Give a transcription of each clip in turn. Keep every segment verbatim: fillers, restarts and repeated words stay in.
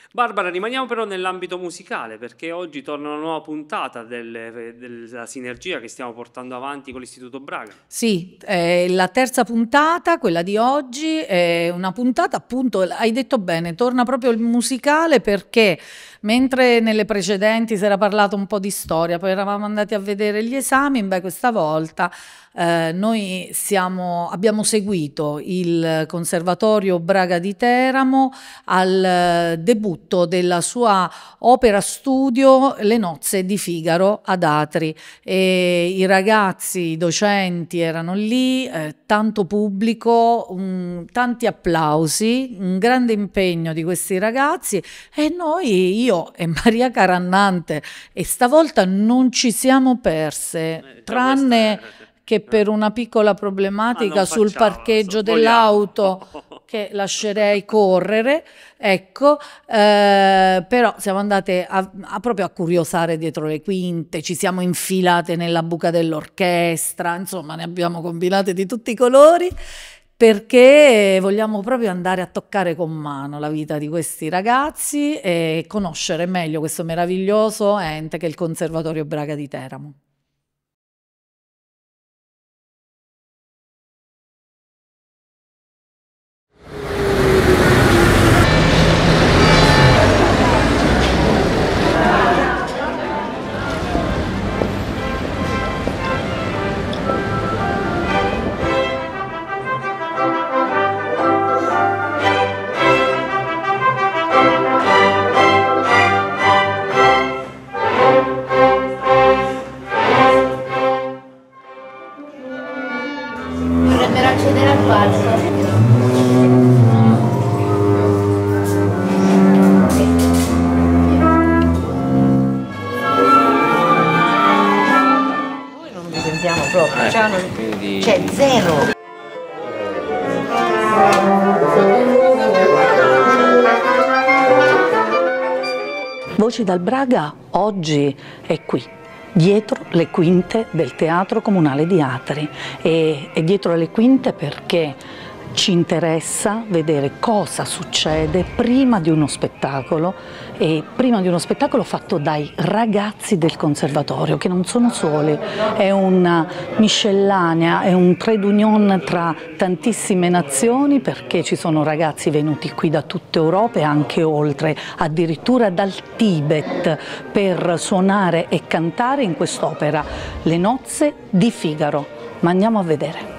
Barbara, rimaniamo però nell'ambito musicale perché oggi torna una nuova puntata del- della sinergia che stiamo portando avanti con l'Istituto Braga. Sì, è la terza puntata, quella di oggi, è una puntata appunto, hai detto bene, torna proprio il musicale perché mentre nelle precedenti si era parlato un po' di storia, poi eravamo andati a vedere gli esami, beh questa volta eh, noi siamo, abbiamo seguito il Conservatorio Braga di Teramo al eh, debutto della sua opera studio Le nozze di Figaro ad Atri. E i ragazzi, i docenti erano lì, eh, tanto pubblico, un, tanti applausi, un grande impegno di questi ragazzi e noi, io e Maria Carannante, e stavolta non ci siamo perse, Eh, già questa tranne è... che eh. per una piccola Ma problematica non sul facciamola, parcheggio sorvoliamo. dell'auto che lascerei correre, ecco, eh, però siamo andate a, a proprio a curiosare dietro le quinte, ci siamo infilate nella buca dell'orchestra, insomma ne abbiamo combinate di tutti i colori perché vogliamo proprio andare a toccare con mano la vita di questi ragazzi e conoscere meglio questo meraviglioso ente che è il Conservatorio Braga di Teramo. Dovrebbero accedere al palco. Noi non vi sentiamo proprio, cioè, non... Quindi... c'è zero. Voci dal Braga oggi è qui, dietro le quinte del Teatro Comunale di Atri e, e dietro le quinte perché ci interessa vedere cosa succede prima di uno spettacolo e prima di uno spettacolo fatto dai ragazzi del conservatorio che non sono soli, è una miscellanea, è un trade union tra tantissime nazioni perché ci sono ragazzi venuti qui da tutta Europa e anche oltre, addirittura dal Tibet per suonare e cantare in quest'opera Le nozze di Figaro, ma andiamo a vedere.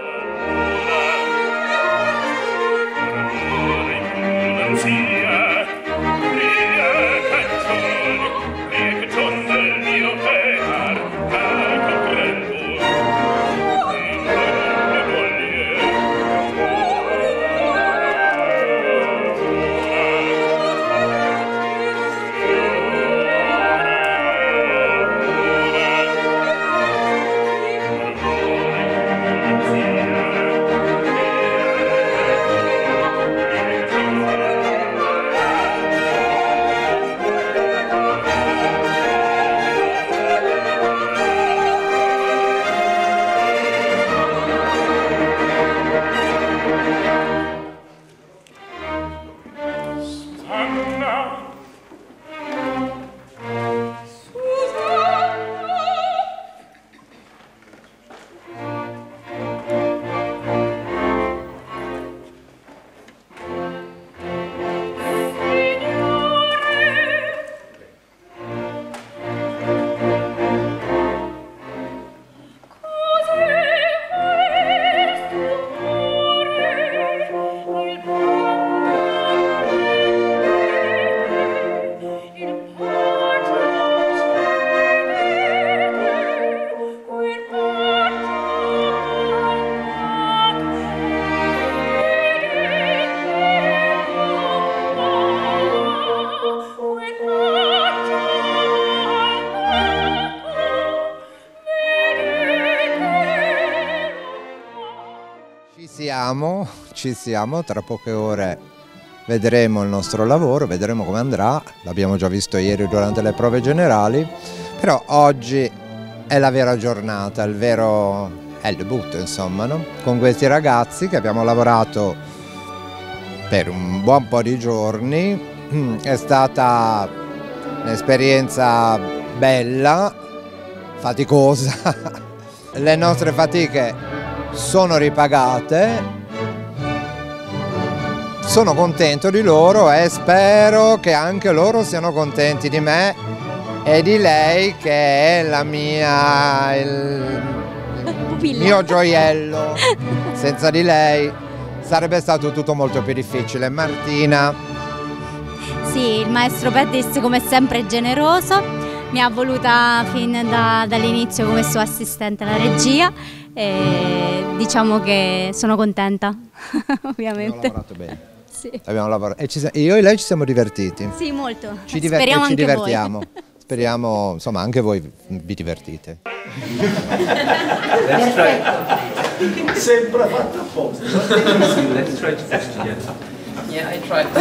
Ci siamo, ci siamo, tra poche ore vedremo il nostro lavoro, vedremo come andrà, l'abbiamo già visto ieri durante le prove generali, però oggi è la vera giornata, il vero, è il debutto insomma, no? Con questi ragazzi che abbiamo lavorato per un buon po' di giorni è stata un'esperienza bella, faticosa. Le nostre fatiche sono ripagate. Sono contento di loro e spero che anche loro siano contenti di me e di lei, che è la mia, il, il mio gioiello. Senza di lei sarebbe stato tutto molto più difficile. Martina? Sì, il maestro Pettis come sempre è generoso, mi ha voluta fin da, dall'inizio come suo assistente alla regia e diciamo che sono contenta, ovviamente. Abbiamo lavorato bene. Sì. Abbiamo lavorato. E ci, io e lei ci siamo divertiti. Sì, molto. Ci, diver- Speriamo ci anche divertiamo. voi. Speriamo, insomma, anche voi vi divertite. Sempre fatto apposta. Let's try to yeah, I tried.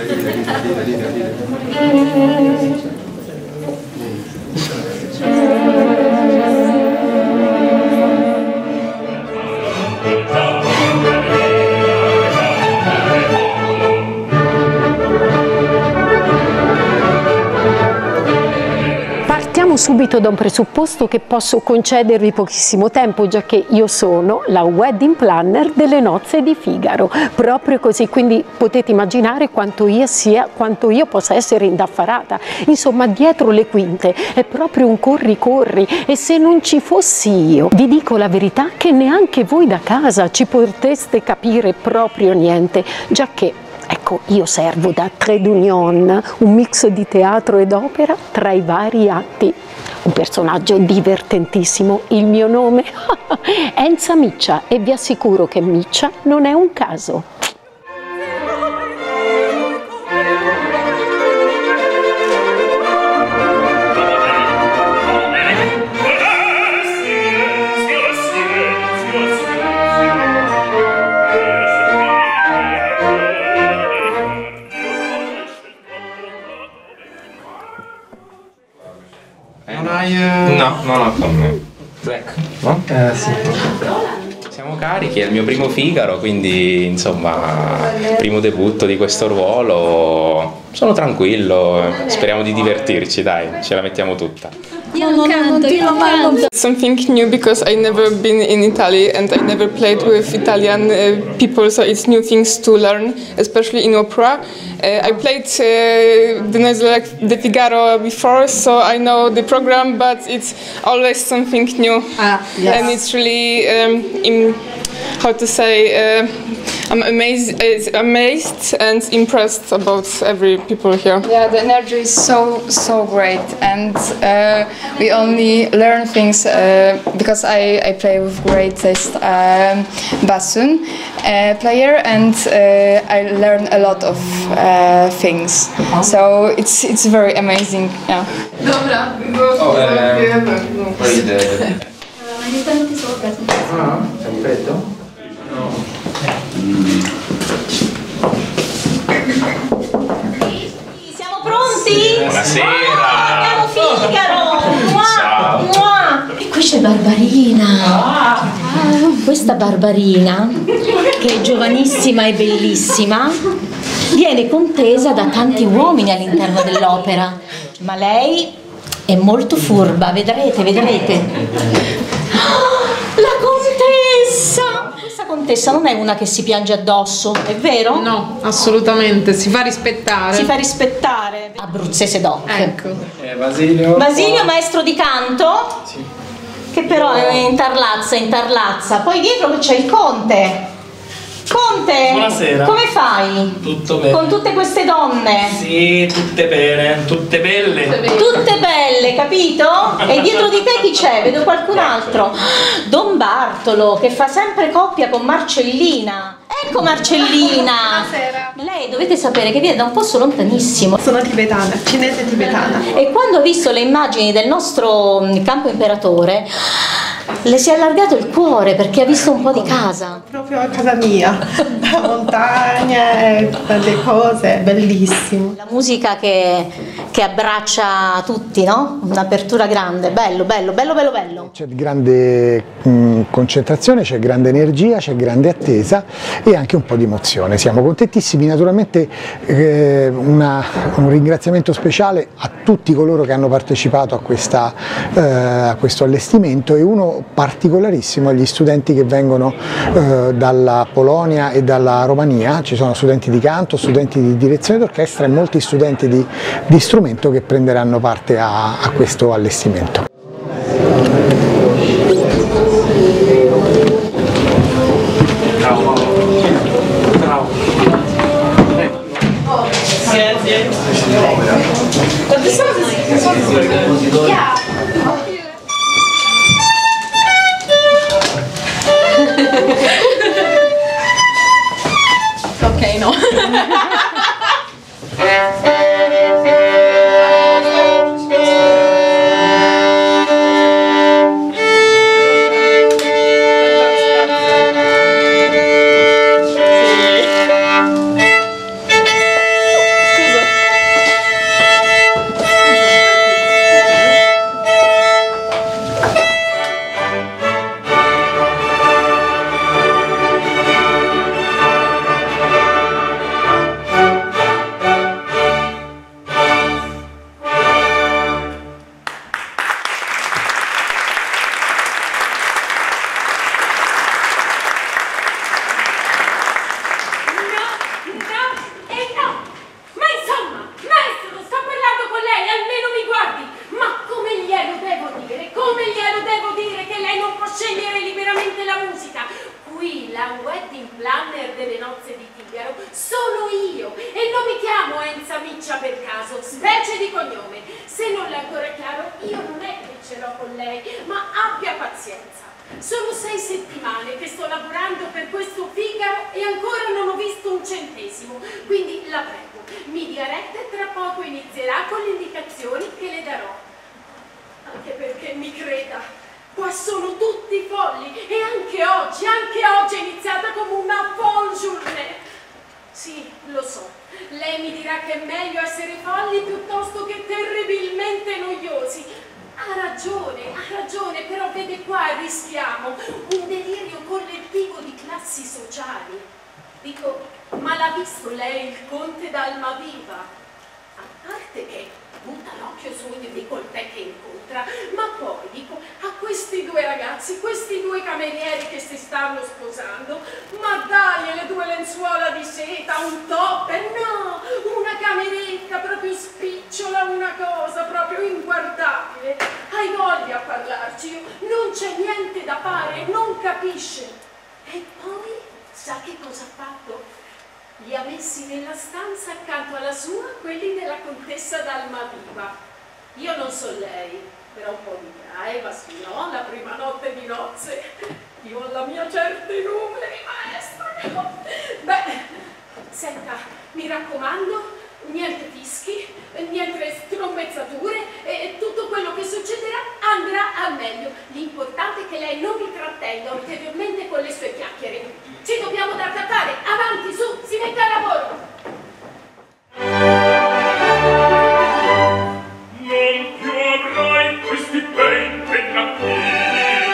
Partiamo subito da un presupposto che posso concedervi pochissimo tempo, già che io sono la wedding planner delle nozze di Figaro, proprio così, quindi potete immaginare quanto io sia, quanto io possa essere indaffarata. Insomma, dietro le quinte è proprio un corri corri, e se non ci fossi io, vi dico la verità che neanche voi da casa ci potreste capire proprio niente, già che ecco, io servo da trade union, un mix di teatro ed opera tra i vari atti. Un personaggio divertentissimo, il mio nome è Enza Miccia e vi assicuro che Miccia non è un caso. Non hai... Eh... No, non ho con me. Black, no? Eh sì. Siamo carichi, è il mio primo Figaro, quindi insomma, primo debutto di questo ruolo. Sono tranquillo, speriamo di divertirci, dai, ce la mettiamo tutta. Io non canto, io non canto. Something new because I never been in Italy and I never played with Italian uh, people, so it's new things to learn, especially in opera. Uh, I played uh, the Noise like the Figaro before, so I know the program, but it's always something new, Ah, yes. and it's really um, in, how to say. Uh, I'm amazed, uh, amazed and impressed about every people here. Yeah, the energy is so so great, and uh, we only learn things uh, because I, I play with greatest um, bassoon uh, player, and uh, I learn a lot of uh, things. So it's it's very amazing. Yeah. Dobra, Oh, ehm, poi de... Aiutami sopra. Ah, sei freddo? No. Siamo pronti? Buonasera! Abbiamo Figaro! Ciao. Mua, mua. E qui c'è Barbarina. Ah, questa Barbarina, che è giovanissima e bellissima, viene contesa da tanti uomini all'interno dell'opera, ma lei è molto furba, vedrete, vedrete. Ah, la contessa! Questa contessa non è una che si piange addosso, è vero? No, assolutamente, si fa rispettare. Si fa rispettare. Abruzzese doc. Ecco. Eh, Basilio. Basilio, maestro di canto? Sì. Che però è in tarlazza, in tarlazza. Poi dietro c'è il conte. Conte! Buonasera. Come fai? Tutto bene. Con tutte queste donne? Sì, tutte bene, tutte belle. Tutte belle, capito? E dietro di te chi c'è? Vedo qualcun altro. Don Bartolo, che fa sempre coppia con Marcellina. Ecco Marcellina. Buonasera. Lei dovete sapere che viene da un posto lontanissimo. Sono tibetana, cinese tibetana. E quando ho visto le immagini del nostro campo imperatore, Le si è allargato il cuore perché ha visto un po' di casa. Proprio a casa mia, la montagna, le cose, bellissimo. La musica che, che abbraccia tutti, no? Un'apertura grande, bello, bello, bello, bello, bello. C'è grande mh, concentrazione, c'è grande energia, c'è grande attesa e anche un po' di emozione. Siamo contentissimi, naturalmente eh, una, un ringraziamento speciale a tutti coloro che hanno partecipato a, questa, eh, a questo allestimento e uno particolarissimo agli studenti che vengono eh, dalla Polonia e dalla Romania. Ci sono studenti di canto, studenti di direzione d'orchestra e molti studenti di, di strumento che prenderanno parte a, a questo allestimento. Bravo. Bravo. Grazie. Ok, no. Sono sei settimane che sto lavorando per questo Figaro e ancora non ho visto un centesimo, quindi la prego, mi dia retta e tra poco inizierà con le indicazioni che le darò. Anche perché mi creda, qua sono tutti folli e anche oggi, anche oggi è iniziata come una folle journée. Sì, lo so, lei mi dirà che è meglio essere folli piuttosto che terribilmente noiosi. Ha ragione, ha ragione, però vede qua rischiamo un delirio collettivo di classi sociali. Dico, ma l'ha visto lei il conte d'Almaviva? A parte che butta l'occhio su ogni décolleté che incontra, ma poi dico, a questi due ragazzi, questi due camerieri che si stanno sposando, ma dai, le due lenzuola di seta, un topper, no, una cameretta proprio spicciola, una cosa proprio inguardabile. Hai voglia a parlarci, io non c'è niente da fare, non capisce. E poi, sa che cosa ha fatto? Li ha messi nella stanza accanto alla sua quelli della contessa d'Almaviva. Io non so lei, però un po' di privacy, no? La prima notte di nozze. Io ho la mia certitudine, maestra. No? Beh, senta, mi raccomando, niente fischi, niente strombezzature e tutto quello che succederà andrà al meglio. L'importante è che lei non mi trattenga ulteriormente con le sue chiacchiere. Ci dobbiamo dar da fare, avanti, su, si mette al lavoro! Non più avrai questi bei pennacchini,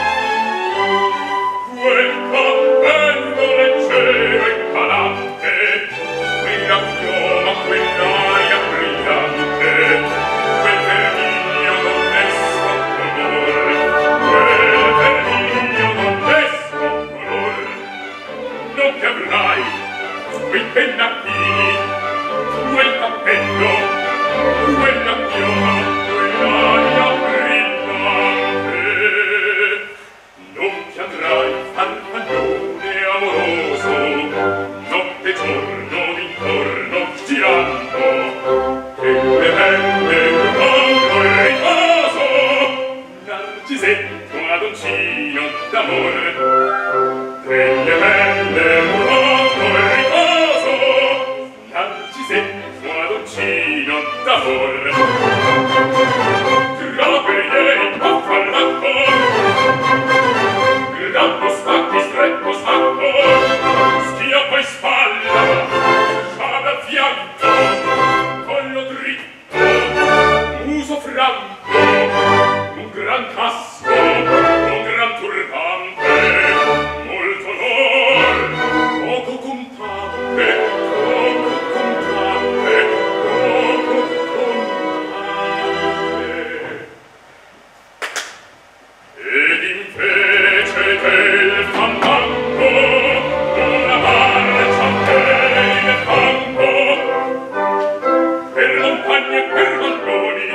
quel cappello leggero e calante, quella chioma, quell'aria brillante, quel vermiglio d'onesto color, quel vermiglio d'onesto color. Non ti avrai quei pennacchini, quel cappello, quella chioma, quell'aria brillante. Non ti andrai fanfannone amoroso, notte e giorno d'intorno girando, che le belle urlando il riposo, Narcisetto adoncino d'amor. Delle belle urlando il riposo, Narcisetto adoncino d'amor. Tra quei ieri a far l'acqua, rampo, spacchi, stretto, spacco, schiaffo e spalla, sciabe a fianco, collo dritto, muso franco, un gran casco, un gran turbante, molto onor, poco contante, poco contante, poco contante. Ed invece del fandango, una marcia del fango, per montagne e per valloni,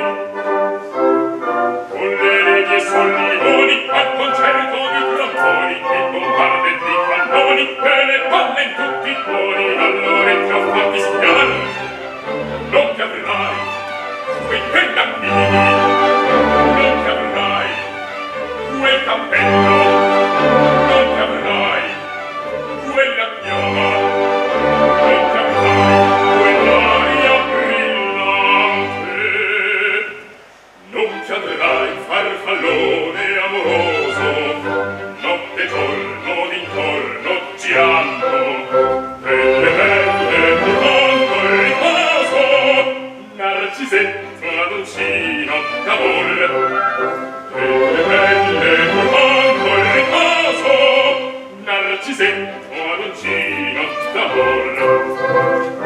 con le leghe e sollivoni, al concerto di tromboni, di bombarde e di cannoni, e le palle in tutti i toni, all'orecchio fatti spiani. Non ti avrai quei pennacchini, non ti avrai quel cappello, non ti avrai quella chioma, non ti avrai quell'aria brillante, non ti avrai farfallone amoroso, notte e giorno d'intorno girando, delle belle turando il riposo, narcisetto adoncino d'amor, delle belle turando il riposo, narcisetto adoncino d'amor.